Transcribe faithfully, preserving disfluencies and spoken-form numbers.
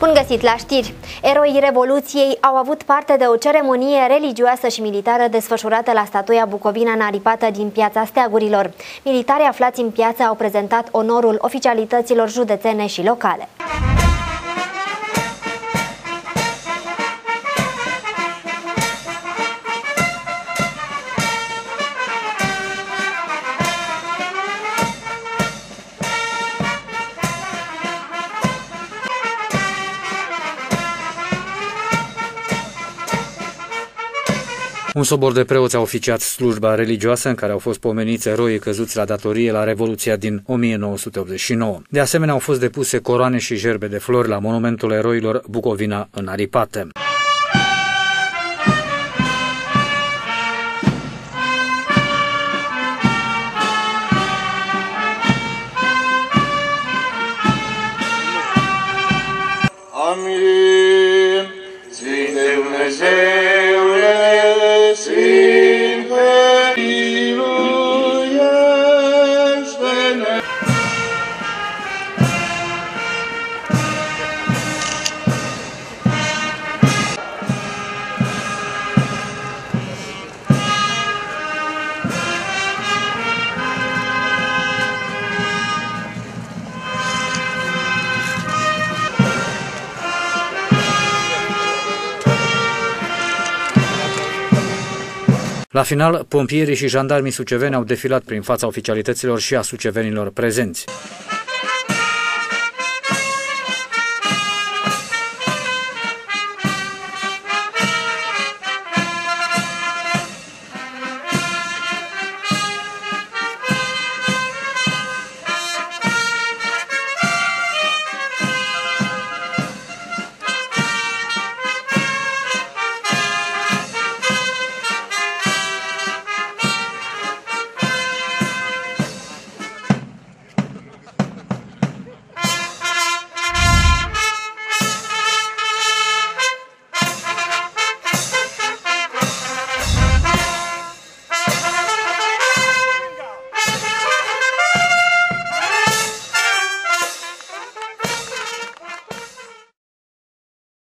Bun găsit la știri! Eroii Revoluției au avut parte de o ceremonie religioasă și militară desfășurată la statuia Bucovina Naripată din Piața Steagurilor. Militarii aflați în piață au prezentat onorul oficialităților județene și locale. Un sobor de preoți a oficiat slujba religioasă în care au fost pomeniți eroii căzuți la datorie la Revoluția din o mie nouă sute optzeci și nouă. De asemenea, au fost depuse coroane și gerbe de flori la monumentul eroilor Bucovina Înaripată. Amin. Sfinte Dumnezeule, Sfinte, miluiește-ne! La final, pompierii și jandarmii suceveni au defilat prin fața oficialităților și a sucevenilor prezenți.